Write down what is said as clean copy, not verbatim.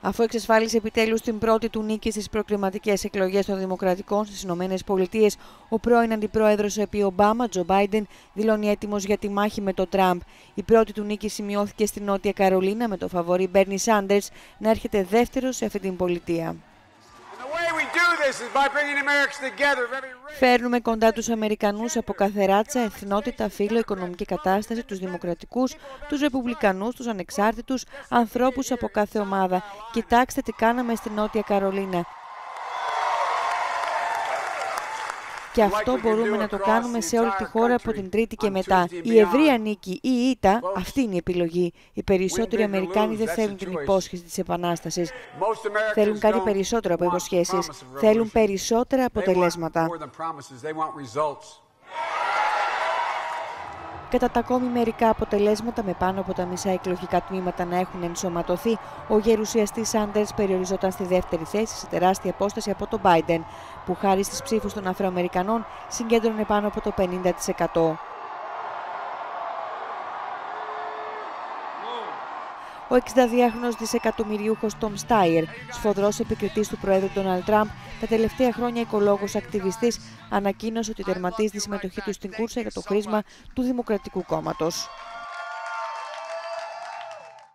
Αφού εξασφάλισε επιτέλους την πρώτη του νίκη στις προκριματικές εκλογές των Δημοκρατικών στις ΗΠΑ, ο πρώην αντιπρόεδρος επί Ομπάμα, Τζο Μπάιντεν, δηλώνει έτοιμος για τη μάχη με τον Τραμπ. Η πρώτη του νίκη σημειώθηκε στη Νότια Καρολίνα, με το φαβορί Μπέρνι Σάντερς να έρχεται δεύτερος σε αυτή την πολιτεία. Φέρνουμε κοντά τους Αμερικανούς από κάθε ράτσα, εθνότητα, φύλο, οικονομική κατάσταση, τους δημοκρατικούς, τους ρεπουμπλικανούς, τους ανεξάρτητους, ανθρώπους από κάθε ομάδα. Κοιτάξτε τι κάναμε στη Νότια Καρολίνα. Και αυτό μπορούμε να το κάνουμε σε όλη τη χώρα από την Τρίτη και μετά. Η ευρεία νίκη ή η ήττα, αυτή είναι η επιλογή. Οι περισσότεροι Αμερικάνοι δεν θέλουν την υπόσχεση της Επανάστασης. Θέλουν κάτι περισσότερο από υποσχέσεις. Θέλουν περισσότερα αποτελέσματα. Κατά τα ακόμη μερικά αποτελέσματα, με πάνω από τα μισά εκλογικά τμήματα να έχουν ενσωματωθεί, ο γερουσιαστής Σάντερς περιοριζόταν στη δεύτερη θέση σε τεράστια απόσταση από τον Μπάιντεν, που χάρη στις ψήφους των Αφροαμερικανών συγκέντρωνε πάνω από το 50%. Ο 62χρονος δισεκατομμυριούχος Τομ Στάιερ, σφοδρός επικριτής του Προέδρου Ντόναλντ Τραμπ, τα τελευταία χρόνια οικολόγος ακτιβιστής, ανακοίνωσε ότι τερματίζει τη συμμετοχή του στην κούρσα για το χρήσμα του Δημοκρατικού Κόμματος.